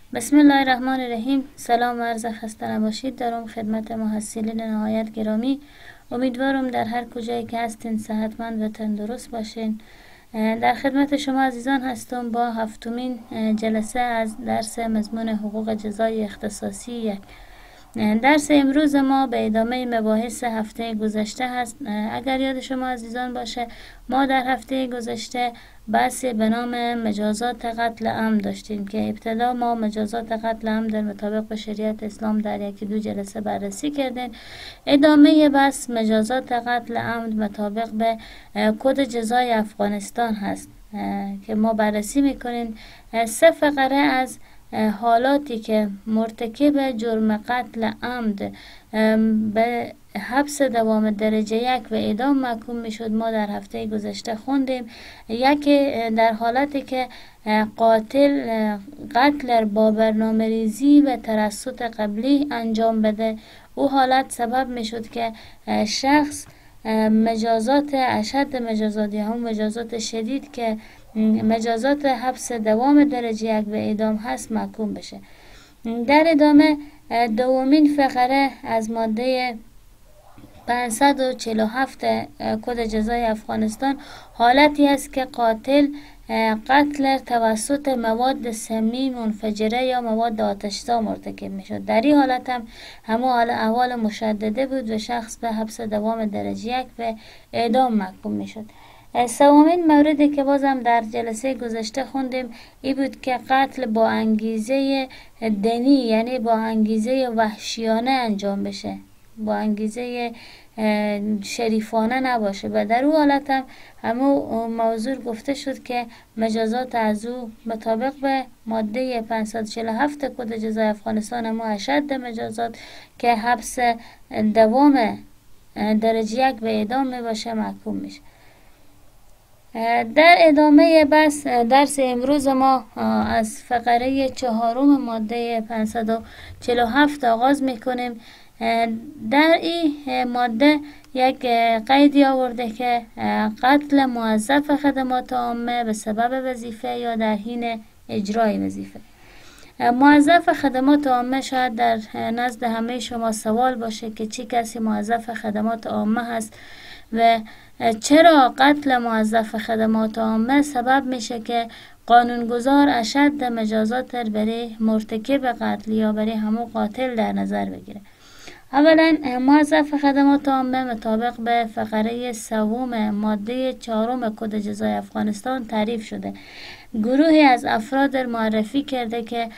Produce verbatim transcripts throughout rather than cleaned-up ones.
بسم الله الرحمن الرحیم. سلام و عرض خسته نباشید دارم خدمت محصلین نهایت گرامی. امیدوارم در هر کجایی که هستین صحتمند و تندرست باشین. در خدمت شما عزیزان هستم با هفتمین جلسه از درس مضمون حقوق جزای اختصاصی یک. درس امروز ما به ادامه مباحث هفته گذشته هست. اگر یاد شما عزیزان باشه ما در هفته گذشته بحثی به نام مجازات قتل عمد داشتیم که ابتدا ما مجازات قتل عمد در مطابق به شریعت اسلام در یکی دو جلسه بررسی کردیم. ادامه بحث مجازات قتل عمد مطابق به کد جزای افغانستان هست که ما بررسی میکنیم. سه فقره از حالاتی که مرتکب جرم قتل عمد به حبس دوام درجه یک و اعدام محکوم میشد ما در هفته گذشته خوندیم. یکی در حالتی که قاتل قتل با برنامه ریزی و ترصد قبلی انجام بده، او حالت سبب میشد که شخص مجازات اشد مجازات یا هم مجازات شدید که مجازات حبس دوام درجه یک و اعدام هست محکوم بشه. در ادامه دومین فقره از ماده پانصد و چهل و هفت کد جزای افغانستان حالتی است که قاتل قتل توسط مواد سمی منفجره یا مواد آتش‌زا مرتکب میشد. در این حالت هم همه احوال مشدده بود و شخص به حبس دوام درجه یک و اعدام محکوم میشد. سومین موردی که بازم در جلسه گذشته خوندیم این بود که قتل با انگیزه دینی یعنی با انگیزه وحشیانه انجام بشه، با انگیزه شریفانه نباشه و در اون حالت هم همون موضوع گفته شد که مجازات از او مطابق به ماده پانصد و چهل و هفت کد جزای افغانستان همون اشد مجازات که حبس دوام درجه یک و اعدام می باشه محکوم میشه. در ادامه بس درس امروز ما از فقره چهارم ماده پانصد و چهل و هفت آغاز میکنیم. در این ماده یک قیدی آورده که قتل موظف خدمات عامه به سبب وظیفه یا در حین اجرای وظیفه. موظف خدمات عامه شاید در نزد همه شما سوال باشه که چی کسی موظف خدمات عامه هست و چرا قتل موظف خدمات عامه سبب میشه که قانونگذار اشد مجازات برای مرتکب قتل یا برای همون قاتل در نظر بگیره. اولا موظف خدمات عامه مطابق به فقره سوم ماده چهارم کد جزای افغانستان تعریف شده. گروهی از افراد معرفی کرده که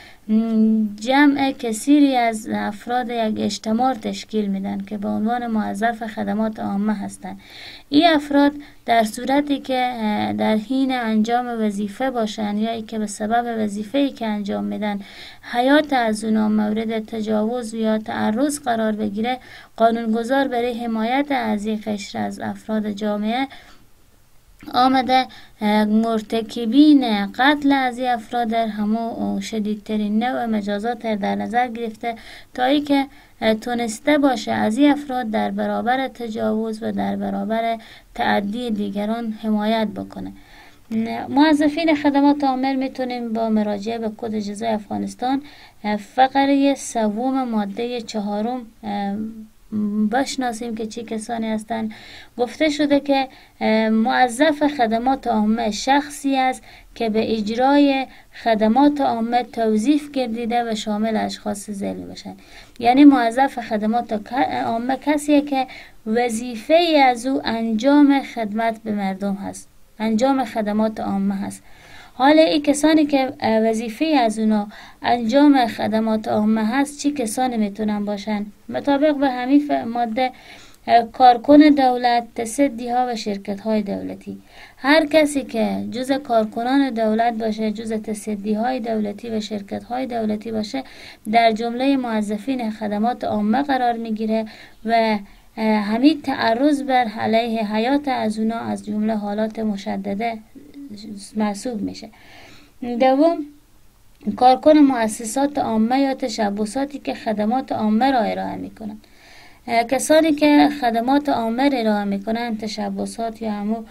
جمع کثیری از افراد یک اجتماع تشکیل میدن که به عنوان موظف خدمات عامه هستند. این افراد در صورتی که در حین انجام وظیفه باشن یا ای که به سبب وظیفه‌ای که انجام میدن حیات از اونا مورد تجاوز یا تعرض قرار بگیره، قانونگذار برای حمایت از این قشر از افراد جامعه آمده مرتکبین قتل از این افراد در همو شدیدترین نوع مجازات در نظر گرفته تا ای که تونسته باشه از این افراد در برابر تجاوز و در برابر تعدی دیگران حمایت بکنه. موظفین خدمات عامه میتونیم با مراجعه به کد جزای افغانستان فقره سوم ماده چهارم بشناسیم که چه کسانی هستند. گفته شده که موظف خدمات عامه شخصی است که به اجرای خدمات عامه توظیف گردیده و شامل اشخاص ذیلی باشند. یعنی موظف خدمات عامه کسیه که وظیفه از او انجام خدمت به مردم هست، انجام خدمات عامه هست. حالا این کسانی که وظیفه از اونا انجام خدمات عامه هست چی کسانی میتونن باشن؟ مطابق به همین ماده کارکن دولت، تصدی ها و شرکت های دولتی. هر کسی که جز کارکنان دولت باشه، جز تصدی های دولتی و شرکت های دولتی باشه در جمله موظفین خدمات عامه قرار میگیره و همین تعرض بر علیه حیات از اونا از جمله حالات مشدده محسوب میشه. دوم کارکن مؤسسات عامه یا تشبثاتی که خدمات عامه را ارائه میکنن. کسانی که خدمات عامه را ارائه میکنن، تشبثات یا همون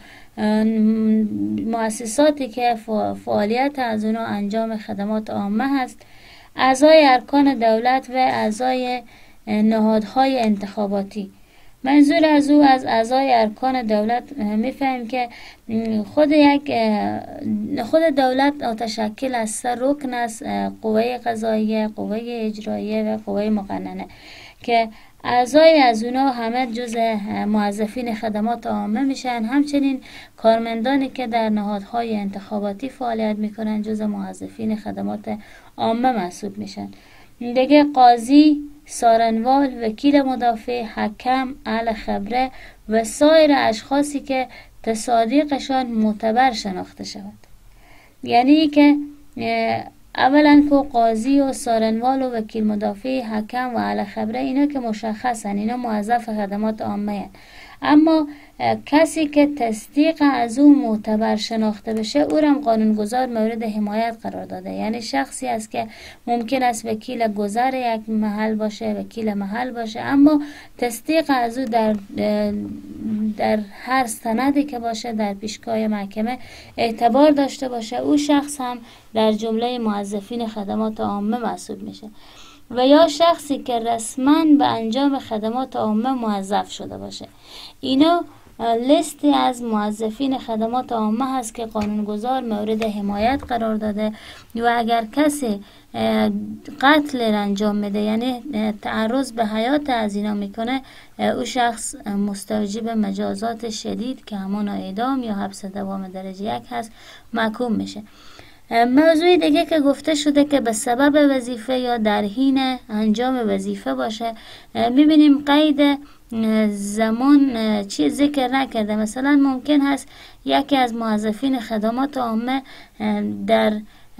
مؤسساتی که فعالیت از اونا انجام خدمات عامه هست، اعضای ارکان دولت و اعضای نهادهای انتخاباتی. منظور از او از اعضای ارکان دولت میفهمیم که خود یک خود دولت متشکل از سه رکن است: قوه قضاییه، قوه اجراییه و قوه مقننه، که اعضای از اونا همه جز موظفین خدمات عامه میشن. همچنین کارمندانی که در نهادهای انتخاباتی فعالیت میکنن جز موظفین خدمات عامه محسوب میشن. دیگه قاضی، سارنوال، وکیل مدافع، حکم، اهل خبره و سایر اشخاصی که تصادیقشان معتبر شناخته شود. یعنی که اولا که قاضی و سارنوال و وکیل مدافع، حکم و اهل خبره اینا که مشخصن، اینا موظف خدمات عامه هن. اما کسی که تصدیق از او معتبر شناخته بشه او را قانونگذار مورد حمایت قرار داده. یعنی شخصی است که ممکن است وکیل گذر یک محل باشه، وکیل محل باشه، اما تصدیق از او در در هر سندی که باشه در پیشگاه محکمه اعتبار داشته باشه، او شخص هم در جمله موظفین خدمات عامه محسوب میشه. و یا شخصی که رسما به انجام خدمات عامه موظف شده باشه. اینا لیستی از موظفین خدمات عامه هست که قانونگذار مورد حمایت قرار داده و اگر کسی قتل انجام میده، یعنی تعرض به حیات از اینا میکنه، او شخص مستوجب مجازات شدید که همان اعدام یا حبس دوام درجه یک هست محکوم میشه. موضوع دیگه که گفته شده که به سبب وظیفه یا در حین انجام وظیفه باشه، میبینیم قید زمان چی ذکر نکرده. مثلا ممکن هست یکی از موظفین خدمات عامه در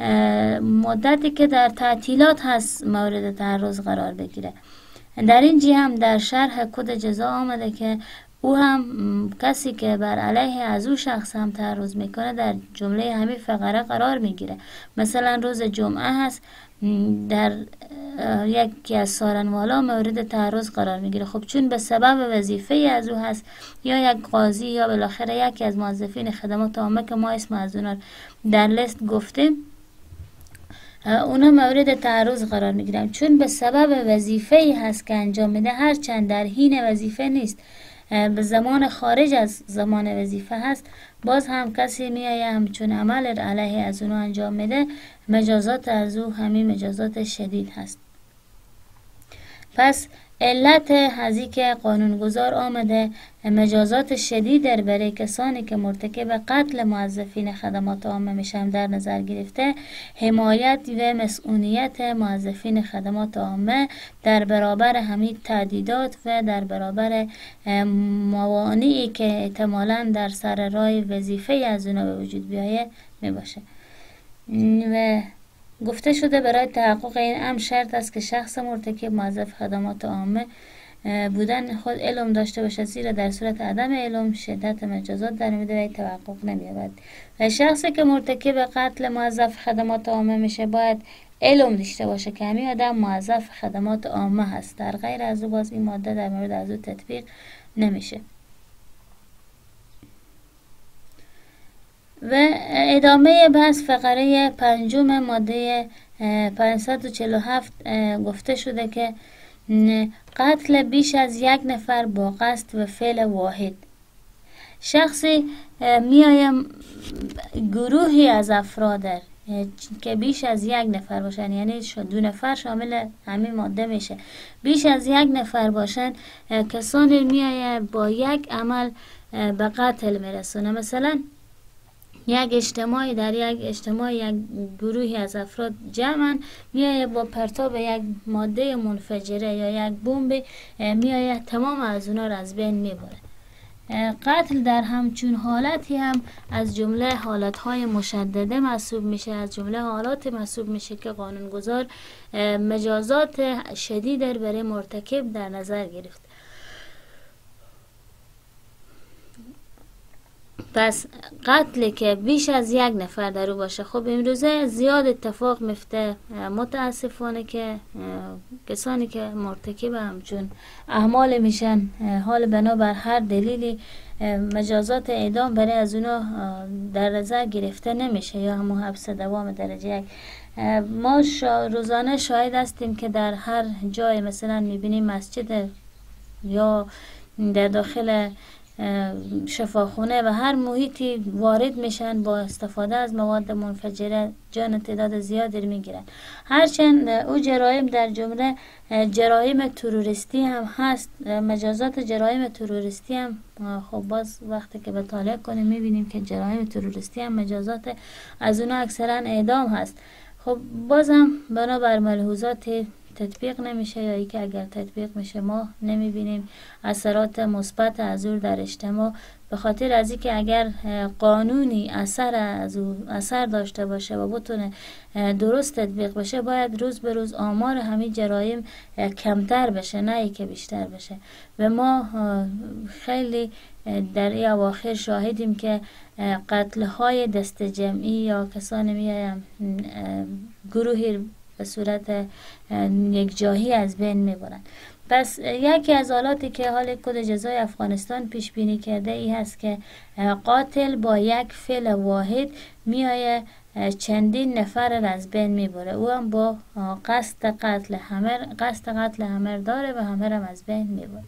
مدتی که در تعطیلات هست مورد تعرض قرار بگیره. در این جهت هم در شرح کد جزا آمده که او هم کسی که بر علیه از او شخص هم تعرض میکنه در جمله همین فقره قرار میگیره. مثلا روز جمعه هست، در یکی از سارنوالا مورد تعرض قرار میگیره. خب چون به سبب وظیفه از او هست، یا یک قاضی یا بالاخره یکی از موظفین خدمات عامه که ما اسم از اونا در لیست گفتیم، اونا مورد تعرض قرار میگیرن چون به سبب وظیفه هست که انجام میده، هرچند در حین وظیفه نیست، به زمان خارج از زمان وظیفه هست، باز هم کسی میایه همچون عمل علیه از اونو انجام میده، مجازات از او همین مجازات شدید هست. پس علت هزی که قانونگذار آمده مجازات شدید در برای کسانی که مرتکب قتل موظفین خدمات عامه میشن در نظر گرفته، حمایت و مسئولیت موظفین خدمات عامه در برابر همین تهدیدات و در برابر موانعی که احتمالاً در سر راه وظیفه از اونا به وجود بیایه میباشه. و گفته شده برای تحقق این امر شرط است که شخص مرتکب موظف خدمات عامه بودن خود علم داشته باشد، زیرا در صورت عدم علم شدت مجازات در میده و توقف نمی‌یابد. و شخصی که مرتکب قتل موظف خدمات عامه میشه باید علم داشته باشه که همین آدم موظف خدمات عامه هست، در غیر از او باز این ماده در مورد از او تطبیق نمیشه. و ادامه بحث فقره پنجم ماده پانصد و چهل و هفت گفته شده که قتل بیش از یک نفر با قصد و فعل واحد. شخصی میایم گروهی از افراد که بیش از یک نفر باشن، یعنی دو نفر شامل همین ماده میشه، بیش از یک نفر باشن، کسانی میایه با یک عمل به قتل میرسونه. مثلا یک اجتماعی در یک اجتماع یک گروهی از افراد جمعن، میایه با پرتاب یک ماده منفجره یا یک بمب میایه تمام از اونا را از بین میبره. قتل در همچون حالتی هم از جمله حالتهای مشدده محسوب میشه، از جمله حالات محسوب میشه که قانونگذار مجازات شدید برای مرتکب در نظر گرفت. پس قتل که بیش از یک نفر در او باشه، خب امروزه زیاد اتفاق میفته، متاسفانه که کسانی که مرتکب همچون اعمال میشن، حال بنابر هر دلیلی مجازات اعدام برای از اونا در نظر گرفته نمیشه یا همون حبس دوام درجه یک. ما شا روزانه شاهد هستیم که در هر جای مثلا میبینیم مسجد یا در داخل شفاخونه و هر محیطی وارد میشن با استفاده از مواد منفجره جان تعداد زیادی میگیرن. هرچند او جرایم در جمله جرایم تروریستی هم هست، مجازات جرایم تروریستی هم خب باز وقتی که مطالعه کنیم میبینیم که جرایم تروریستی هم مجازات از اونها اکثرا اعدام هست. خب بازم بنابر ملحوظات تطبیق نمیشه، یا ای که اگر تطبیق میشه ما نمیبینیم اثرات مثبت از او در اجتماع، به خاطر از اینکه اگر قانونی اثر از او اثر داشته باشه و بتونه درست تطبیق بشه باید روز به روز آمار همین جرایم کمتر بشه نه ای که بیشتر بشه. و ما خیلی در این اواخر شاهدیم که قتل های دست جمعی یا کسانی میایم گروهی به صورت یک جاهی از بین میبرند. پس یکی از حالاتی که حال کد جزای افغانستان پیش بینی کرده ای هست که قاتل با یک فعل واحد میایه چندین نفر را از بین میبره، او هم با قصد قتل همه قصد قتل همه داره و همه را از بین میبره.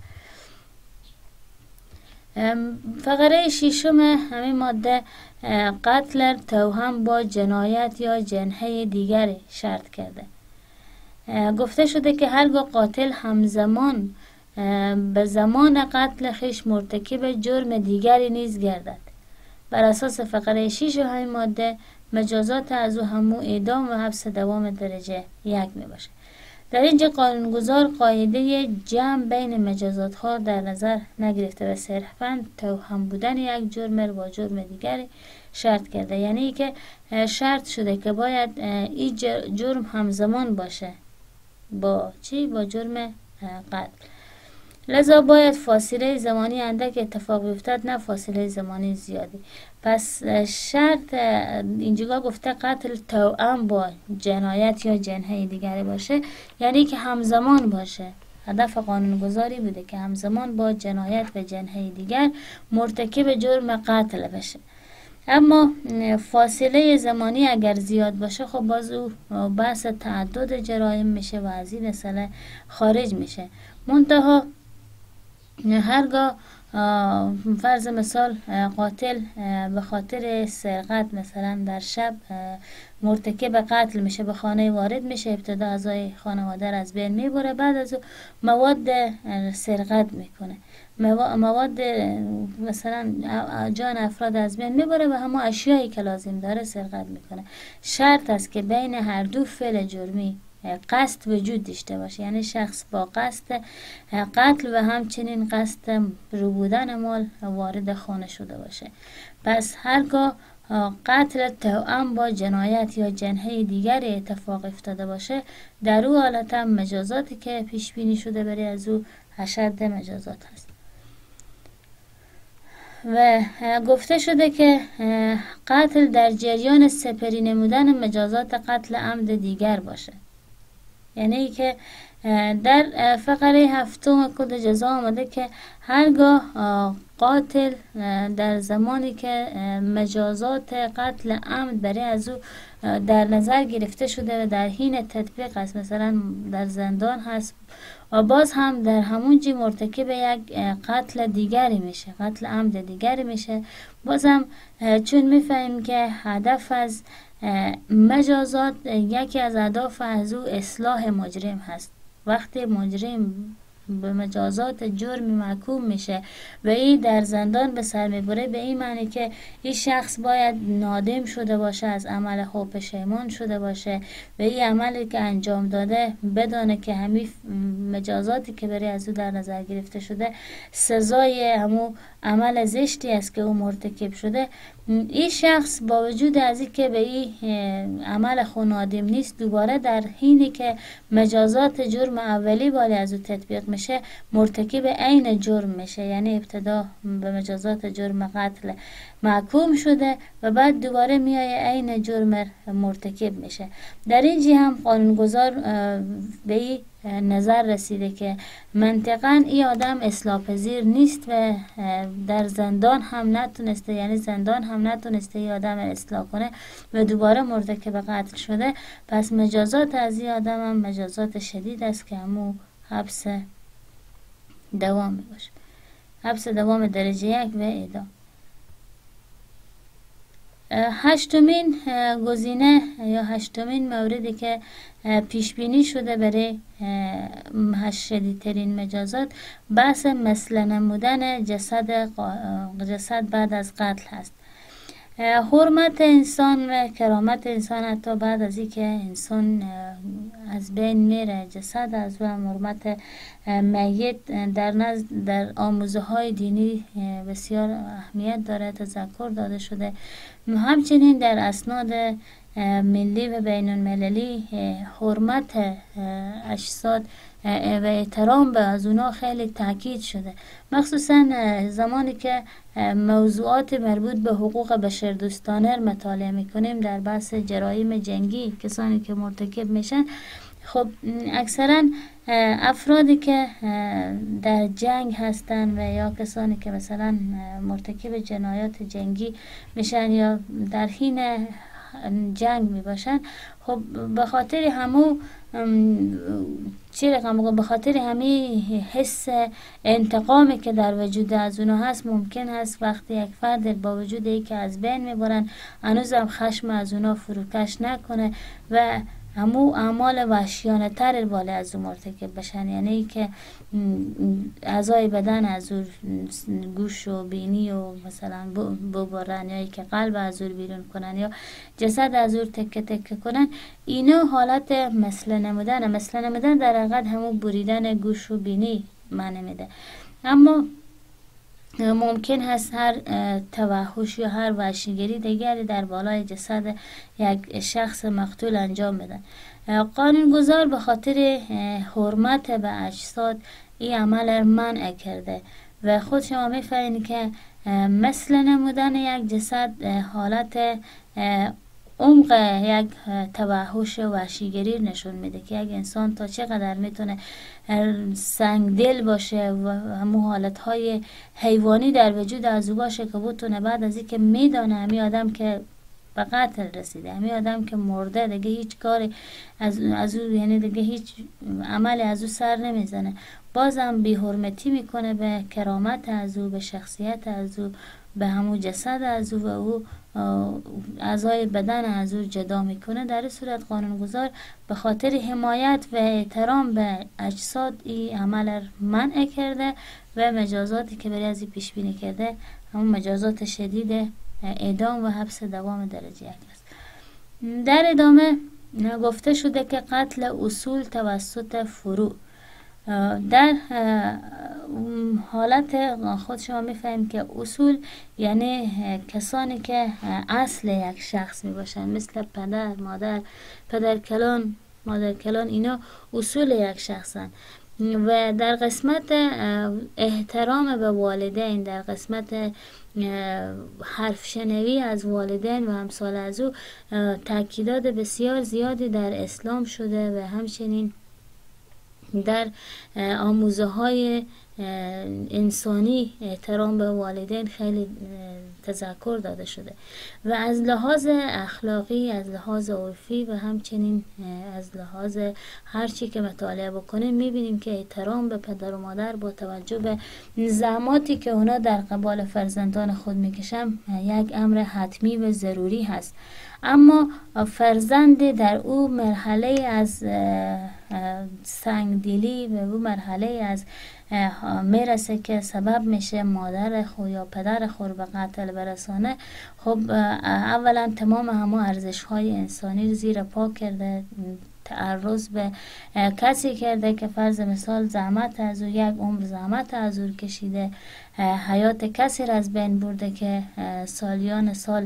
فقره ششم همین ماده قتل توهم با جنایت یا جنحه دیگری شرط کرده. گفته شده که هرگاه قاتل همزمان به زمان قتل خیش مرتکب جرم دیگری نیز گردد، بر اساس فقره شش همین ماده مجازات از او همو اعدام و حبس دوام درجه یک می باشه. در اینجا قانونگذار قاعده جمع بین مجازات ها در نظر نگرفته و صرفاً توهم بودن یک جرم با جرم دیگری شرط کرده، یعنی که شرط شده که باید این جرم همزمان باشه با چی؟ با جرم قتل. لذا باید فاصله زمانی اندک اتفاق بیفتد نه فاصله زمانی زیادی. پس شرط اینجا گفته قتل توأم با جنایت یا جنحه دیگری باشه، یعنی که همزمان باشه. هدف قانونگذاری بوده که همزمان با جنایت و جنحه دیگر مرتکب جرم قتل بشه. اما فاصله زمانی اگر زیاد باشه خب باز او بحث تعدد جرایم میشه و از این مسئله خارج میشه. منتها هرگاه فرض مثال قاتل به خاطر سرقت مثلا در شب مرتکب قتل میشه، به خانه وارد میشه، ابتدا اعضای خانواده را از بین میبره، بعد از مواد سرقت میکنه، مواد مثلا جان افراد از بین میبره و همه اشیایی که لازم داره سرقت میکنه. شرط است که بین هر دو فعل جرمی قصد وجود داشته باشه، یعنی شخص با قصد قتل و همچنین قصد ربودن مال وارد خانه شده باشه. پس هرگاه قتل توأم با جنایت یا جنحه دیگری اتفاق افتاده باشه، در او حالت هم مجازاتی که پیش بینی شده برای از او اشد مجازات هست. و گفته شده که قتل در جریان سپری نمودن مجازات قتل عمد دیگر باشه، یعنی که در فقره هفتم کد جزا آمده که هرگاه قاتل در زمانی که مجازات قتل عمد برای از او در نظر گرفته شده و در حین تطبیق است، مثلا در زندان هست و باز هم در همون جی مرتکب یک قتل دیگری میشه، قتل عمد دیگری میشه، باز هم چون میفهمیم که هدف از مجازات یکی از اهداف از او اصلاح مجرم هست. وقتی مجرم به مجازات جرمی محکوم میشه و این در زندان به سر میبره، به این معنی که این شخص باید نادم شده باشه، از عمل خوب پشیمان شده باشه و این عملی که انجام داده بدانه که همین مجازاتی که برای از او در نظر گرفته شده سزای همون عمل زشتی است که او مرتکب شده. این شخص با وجود از این که به این عمل خود نادم نیست، دوباره در حینی که مجازات جرم اولی باید از او تطبیق میشه مرتکب عین جرم میشه، یعنی ابتدا به مجازات جرم قتل محکوم شده و بعد دوباره میایه عین جرم مرتکب میشه. در این جهت هم قانونگذار به این نظر رسیده که منطقاً این آدم اصلاح پذیر نیست و در زندان هم نتونسته، یعنی زندان هم نتونسته این آدم اصلاح کنه و دوباره مرتکب قتل شده، پس مجازات از این آدم هم مجازات شدید است که همون حبس دوام باشه، حبس دوام درجه یک و اعدام. هشتمین گزینه یا هشتمین موردی که پیش بینی شده برای شدیدترین مجازات بحث مثل نمودن جسد جسد بعد از قتل هست. حرمت انسان و کرامت انسان حتی بعد از اینکه انسان از بین میره، جسد از و حرمت میت در نزد در آموزه های دینی بسیار اهمیت داره، تذکر داده شده. همچنین در اسناد ملی و بین المللی حرمت اجساد و احترام به از اونا خیلی تاکید شده، مخصوصا زمانی که موضوعات مربوط به حقوق بشردوستانه مطالعه میکنیم در بحث جرایم جنگی، کسانی که مرتکب میشن. خب اکثرا افرادی که در جنگ هستن و یا کسانی که مثلا مرتکب جنایات جنگی میشن یا در حین جنگ می باشن، خب به خاطر همو چی رقم به خاطر همین حس انتقامی که در وجود از اونها هست، ممکن هست وقتی یک فرد با وجود ای که از بین میبرن هنوزم خشم از اونها فروکش نکنه و همو اعمال وحشیانه تر بالا از اون مرتکب بشن، یعنی ای که اعضای بدن از اون گوش و بینی و مثلا ببرن یا ای که قلب از اون بیرون کنن یا جسد از اون تکه تکه کنن، اینا حالت مثل نمودن. مثل نمودن در حقیقت همون بریدن گوش و بینی معنی میده، اما ممکن هست هر توحش یا هر وحشیگری دیگری در بالای جسد یک شخص مقتول انجام بدن. قانونگذار به خاطر حرمت به اجساد این عمل منع کرده و خود شما می‌فهمید که مثل نمودن یک جسد حالت عمق یک توحش و وحشیگری نشون میده که یک انسان تا چقدر میتونه سنگ دل باشه و همون حالتهای حیوانی در وجود از او باشه که بتونه بعد از اینکه میدانه همی آدم که به قتل رسیده، همی آدم که مرده، دیگه هیچ کاری از از او، یعنی دیگه هیچ عملی از او سر نمیزنه، بازم بی حرمتی میکنه به کرامت از او، به شخصیت از او، به همون جسد از او و او اعضای بدن از او جدا میکنه. در این صورت قانونگذار به خاطر حمایت و احترام به اجساد این عمل منع کرده و مجازاتی که برای از این پیش بینی کرده همون مجازات شدید اعدام و حبس دوام درجه یک است. در ادامه گفته شده که قتل اصول توسط فروع. در حالت خود شما میفهمید که اصول یعنی کسانی که اصل یک شخص می باشن، مثل پدر، مادر، پدر کلان، مادر کلان، اینا اصول یک شخصن. و در قسمت احترام به والدین، در قسمت حرف شنوی از والدین و امثال از او تاکیدات بسیار زیادی در اسلام شده و همچنین در آموزه های انسانی احترام به والدین خیلی تذکر داده شده و از لحاظ اخلاقی، از لحاظ عرفی و همچنین از لحاظ هر چی که مطالعه بکنیم میبینیم که احترام به پدر و مادر با توجه به زحماتی که اونا در قبال فرزندان خود میکشن یک امر حتمی و ضروری هست. اما فرزند در او مرحله از سنگدلی و او مرحله از میرسه که سبب میشه مادر خود یا پدر خود به قتل برسانه، خب اولا تمام همه ارزش های انسانی رو زیر پا کرده، تعرض به کسی کرده که فرض مثال زحمت از او، یک عمر زحمت از او کشیده، حیات کسی را از بین برده که سالیان سال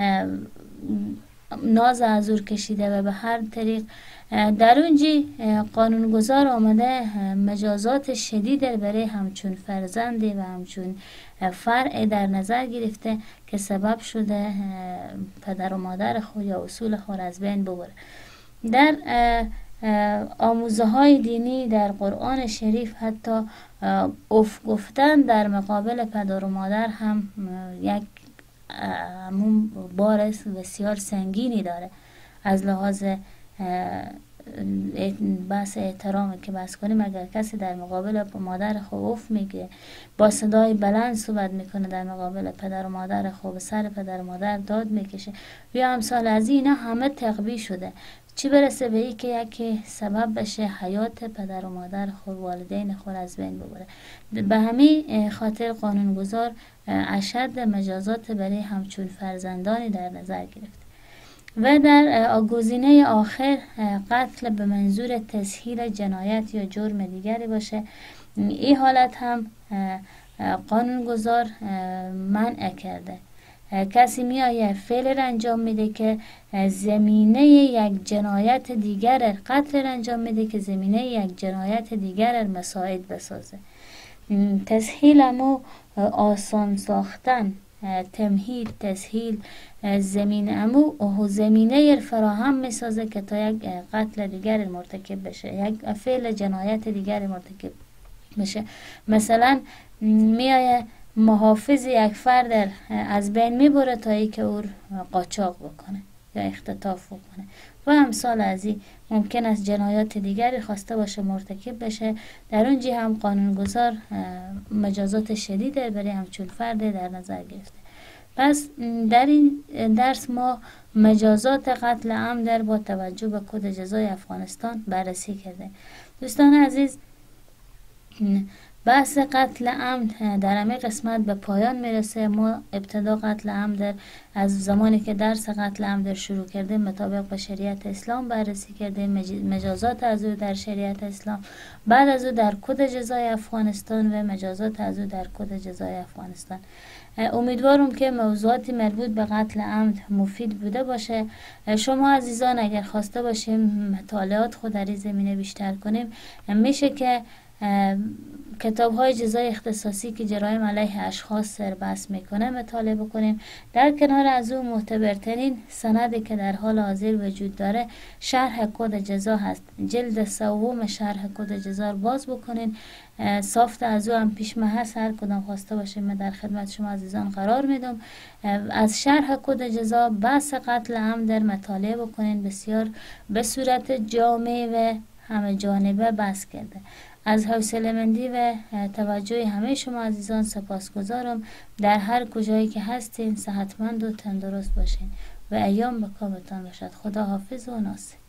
ناز از او کشیده و به هر طریق در اونجی قانونگذار آمده مجازات شدید برای همچون فرزندی و همچون فرع در نظر گرفته که سبب شده پدر و مادر خود یا اصول خود از بین ببره. در آموزه های دینی در قرآن شریف حتی اف گفتن در مقابل پدر و مادر هم یک همون بار بسیار سنگینی داره. از لحاظ بحث احترام که بحث کنیم، اگر کسی در مقابل مادر خود اف میگه، با صدای بلند صحبت میکنه در مقابل پدر و مادر خود، به سر پدر و مادر داد میکشه یا امثال از اینا، همه تقوی شده. چی برسه به ای که یکی سبب بشه حیات پدر و مادر خود، والدین خود از بین ببره. به همین خاطر قانونگذار اشد مجازات برای همچون فرزندانی در نظر گرفت. و در گزینه آخر قتل به منظور تسهیل جنایت یا جرم دیگری باشه. این حالت هم قانونگذار منع کرده. کسی می آید فعل را انجام میده که زمینه یک جنایت دیگر، قتل را انجام میده که زمینه یک جنایت دیگر مساعد بسازه. تسهیل امو آسان ساختن، تمهید، تسهیل، زمینه امو و زمینه فراهم میسازه که تا یک قتل دیگر مرتکب بشه، یک فعل جنایت دیگر مرتکب بشه. مثلا می آید محافظ یک فرد از بین میبره تا ای که او قاچاق بکنه یا اختطاف بکنه و امثال از این. ممکن است جنایات دیگری خواسته باشه مرتکب بشه، در اونجی هم قانونگذار مجازات شدید برای همچون فرد در نظر گرفته. پس در این درس ما مجازات قتل عمد با توجه به کد جزای افغانستان بررسی کرده. دوستان عزیز، بحث قتل عمد در همه قسمت به پایان میرسه. ما ابتدا قتل عمد از زمانی که درس قتل عمد شروع کردیم مطابق با شریعت اسلام بررسی کردیم، مجازات از او در شریعت اسلام، بعد از او در کد جزای افغانستان و مجازات از او در کد جزای افغانستان. امیدوارم که موضوعات مربوط به قتل عمد مفید بوده باشه. شما عزیزان اگر خواسته باشیم مطالعات خود در این زمینه بیشتر کنیم، میشه که کتاب های جزای اختصاصی که جرایم علیه اشخاص سربست میکنه مطالعه بکنیم. در کنار از اون معتبرترین سندی که در حال حاضر وجود داره شرح کد جزا هست. جلد سوم شرح کد جزا باز بکنین، سافت از او هم پیش هست. هر کدام خواسته باشیم من در خدمت شما عزیزان قرار میدم. از شرح کد جزا بحث قتل عمد در مطالعه بکنین، بسیار به صورت جامع و همه جانبه بحث کرده. از حوصله‌مندی و توجه همه شما عزیزان سپاسگزارم. در هر کجایی که هستین صحتمند و تندرست باشین و ایام به کامتان باشد. خدا حافظ و ناصر.